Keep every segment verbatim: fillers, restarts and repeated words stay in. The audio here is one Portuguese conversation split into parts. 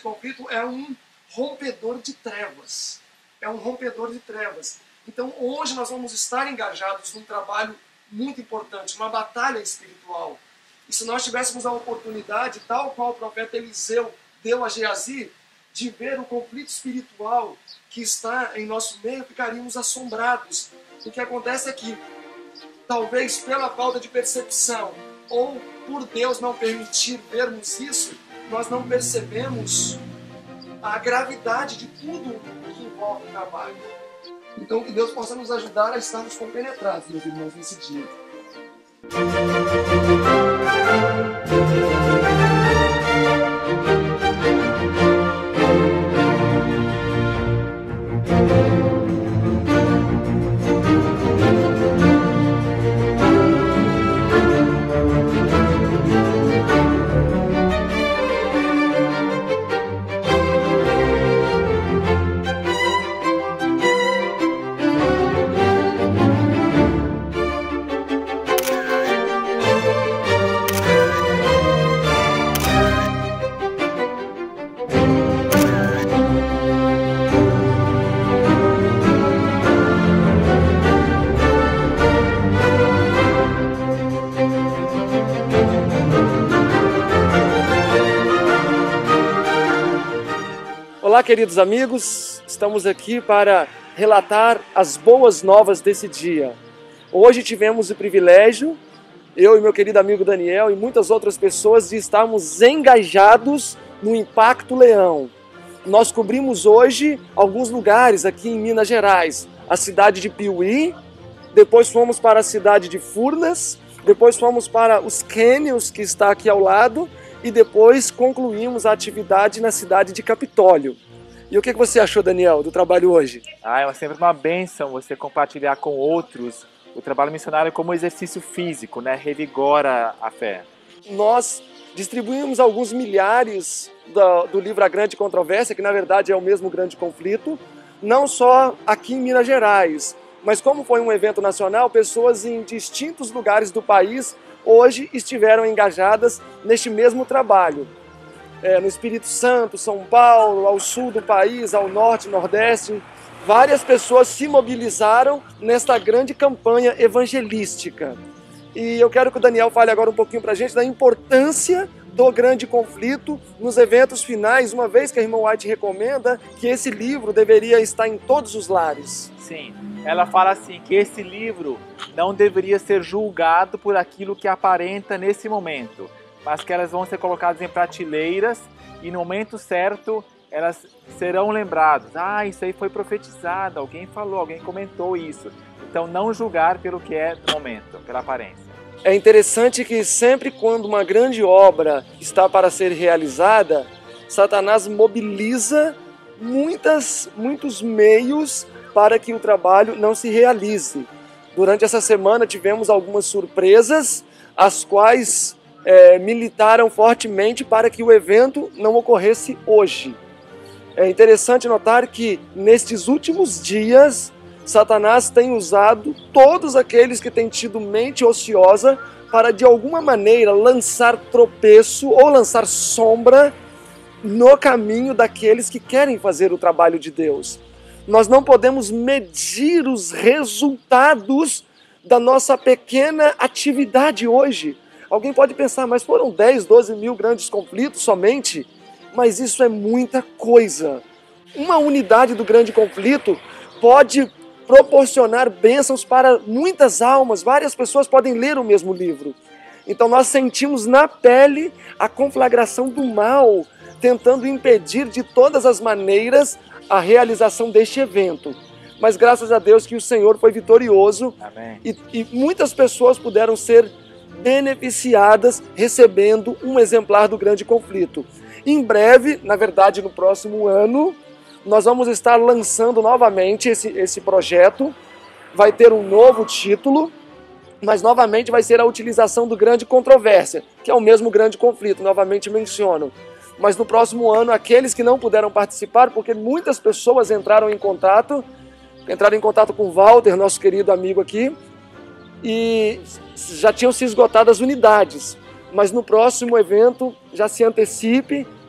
conflito é um rompedor de trevas. É um rompedor de trevas. Então hoje nós vamos estar engajados num trabalho muito importante, uma batalha espiritual. E se nós tivéssemos a oportunidade, tal qual o profeta Eliseu deu a Geazi, de ver o conflito espiritual que está em nosso meio, ficaríamos assombrados. O que acontece é que, talvez pela falta de percepção, ou por Deus não permitir vermos isso, nós não percebemos a gravidade de tudo que envolve o trabalho. Então, que Deus possa nos ajudar a estarmos compenetrados, meus irmãos, nesse dia. Olá, queridos amigos, estamos aqui para relatar as boas novas desse dia. Hoje tivemos o privilégio, eu e meu querido amigo Daniel e muitas outras pessoas, de estarmos engajados no Impacto Leão. Nós cobrimos hoje alguns lugares aqui em Minas Gerais, a cidade de Piuí, depois fomos para a cidade de Furnas, depois fomos para os Cânions, que está aqui ao lado, e depois concluímos a atividade na cidade de Capitólio. E o que você achou, Daniel, do trabalho hoje? Ah, é sempre uma bênção você compartilhar com outros o trabalho missionário como exercício físico, né? Revigora a fé. Nós distribuímos alguns milhares do, do livro A Grande Controvérsia, que na verdade é o mesmo Grande Conflito, não só aqui em Minas Gerais, mas como foi um evento nacional, pessoas em distintos lugares do país hoje estiveram engajadas neste mesmo trabalho. É, no Espírito Santo, São Paulo, ao sul do país, ao norte, nordeste, várias pessoas se mobilizaram nesta grande campanha evangelística. E eu quero que o Daniel fale agora um pouquinho para a gente da importância do Grande Conflito nos eventos finais, uma vez que a irmã White recomenda que esse livro deveria estar em todos os lares. Sim, ela fala assim, que esse livro não deveria ser julgado por aquilo que aparenta nesse momento, mas que elas vão ser colocadas em prateleiras e no momento certo elas serão lembradas. Ah, isso aí foi profetizado, alguém falou, alguém comentou isso. Então não julgar pelo que é do momento, pela aparência. É interessante que sempre quando uma grande obra está para ser realizada, Satanás mobiliza muitas, muitos meios para que o trabalho não se realize. Durante essa semana tivemos algumas surpresas, as quais é, militaram fortemente para que o evento não ocorresse hoje. É interessante notar que nestes últimos dias, Satanás tem usado todos aqueles que têm tido mente ociosa para de alguma maneira lançar tropeço ou lançar sombra no caminho daqueles que querem fazer o trabalho de Deus. Nós não podemos medir os resultados da nossa pequena atividade hoje. Alguém pode pensar, mas foram dez, doze mil grandes conflitos somente? Mas isso é muita coisa. Uma unidade do grande conflito pode proporcionar bênçãos para muitas almas, várias pessoas podem ler o mesmo livro. Então nós sentimos na pele a conflagração do mal, tentando impedir de todas as maneiras a realização deste evento. Mas graças a Deus que o Senhor foi vitorioso. Amém. E, e muitas pessoas puderam ser beneficiadas recebendo um exemplar do Grande Conflito. Em breve, na verdade no próximo ano, nós vamos estar lançando novamente esse, esse projeto. Vai ter um novo título, mas novamente vai ser a utilização do Grande Controvérsia, que é o mesmo Grande Conflito, novamente menciono. Mas no próximo ano, aqueles que não puderam participar, porque muitas pessoas entraram em contato, entraram em contato com o Walter, nosso querido amigo aqui, e já tinham se esgotado as unidades. Mas no próximo evento, já se antecipe,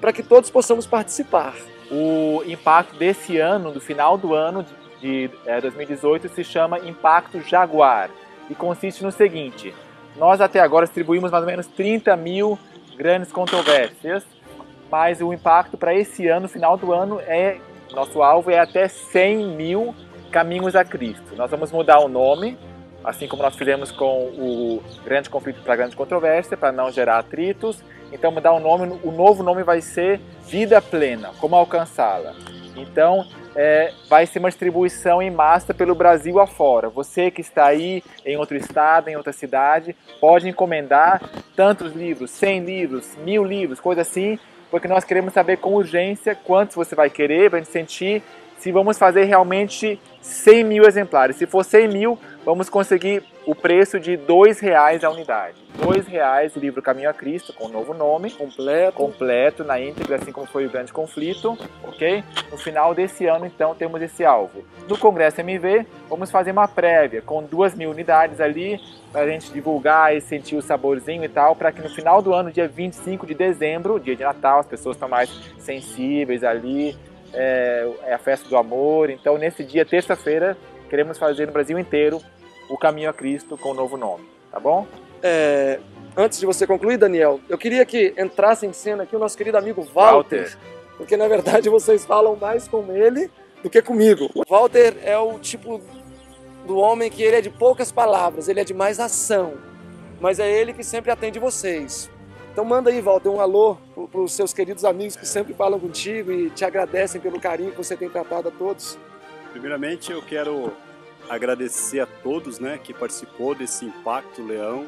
para que todos possamos participar. O impacto desse ano, do final do ano de, de é, dois mil e dezoito, se chama Impacto Jaguar e consiste no seguinte: nós até agora distribuímos mais ou menos trinta mil grandes controvérsias, mas o impacto para esse ano, final do ano, é nosso alvo é até cem mil caminhos a Cristo. Nós vamos mudar o nome, assim como nós fizemos com o Grande Conflito para Grande Controvérsia, para não gerar atritos. Então, mudar o nome, o novo nome vai ser Vida Plena, como alcançá-la. Então, é, vai ser uma distribuição em massa pelo Brasil afora. Você que está aí em outro estado, em outra cidade, pode encomendar tantos livros, cem livros, mil livros, coisa assim, porque nós queremos saber com urgência quantos você vai querer, para a gente sentir se vamos fazer realmente cem mil exemplares. Se for cem mil, vamos conseguir o preço de dois reais a unidade. dois reais o livro Caminho a Cristo, com o novo nome. Completo. Completo, na íntegra, assim como foi o Grande Conflito, ok? No final desse ano, então, temos esse alvo. No Congresso M V, vamos fazer uma prévia, com duas mil unidades ali, para a gente divulgar e sentir o saborzinho e tal, para que no final do ano, dia vinte e cinco de dezembro, dia de Natal, as pessoas estão mais sensíveis ali, é, é a festa do amor. Então, nesse dia, terça-feira, queremos fazer no Brasil inteiro o Caminho a Cristo com o novo nome, tá bom? É, antes de você concluir, Daniel, eu queria que entrasse em cena aqui o nosso querido amigo Walter, Walter, porque na verdade vocês falam mais com ele do que comigo. O Walter é o tipo do homem que ele é de poucas palavras, ele é de mais ação, mas é ele que sempre atende vocês. Então manda aí, Walter, um alô para os seus queridos amigos que sempre falam contigo e te agradecem pelo carinho que você tem tratado a todos. Primeiramente, eu quero agradecer a todos, né, que participou desse Impacto Leão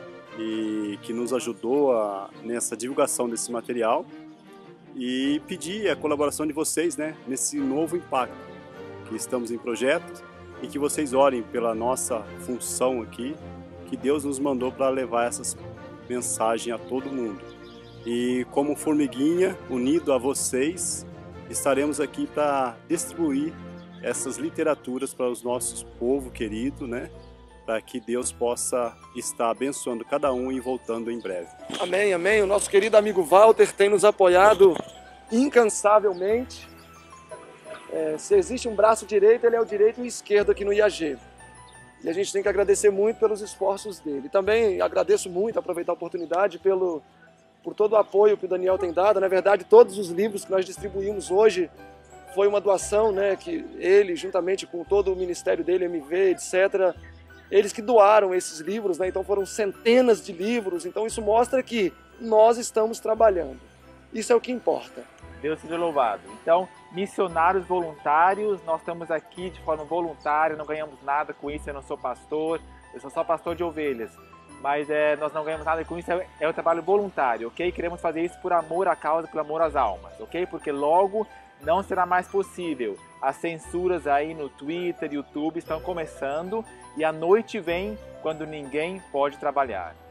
e que nos ajudou a, nessa divulgação desse material, e pedir a colaboração de vocês, né, nesse novo impacto que estamos em projeto, e que vocês orem pela nossa função aqui, que Deus nos mandou para levar essas mensagens a todo mundo. E como formiguinha, unido a vocês, estaremos aqui para distribuir essas literaturas para os nossos povo querido, né? Para que Deus possa estar abençoando cada um e voltando em breve. Amém, amém. O nosso querido amigo Walter tem nos apoiado incansavelmente. É, se existe um braço direito, ele é o direito e o esquerdo aqui no I A G. E a gente tem que agradecer muito pelos esforços dele. Também agradeço muito, aproveitar a oportunidade, pelo, por todo o apoio que o Daniel tem dado. Na verdade, todos os livros que nós distribuímos hoje foi uma doação, né, que ele, juntamente com todo o ministério dele, M V, etcétera, eles que doaram esses livros, né, então foram centenas de livros, então isso mostra que nós estamos trabalhando. Isso é o que importa. Deus seja louvado. Então, missionários voluntários, nós estamos aqui de forma voluntária, não ganhamos nada com isso, eu não sou pastor, eu sou só pastor de ovelhas, mas é, nós não ganhamos nada com isso, é, é um trabalho voluntário, ok? Queremos fazer isso por amor à causa, por amor às almas, ok? Porque logo não será mais possível. As censuras aí no Twitter, YouTube estão começando e a noite vem quando ninguém pode trabalhar.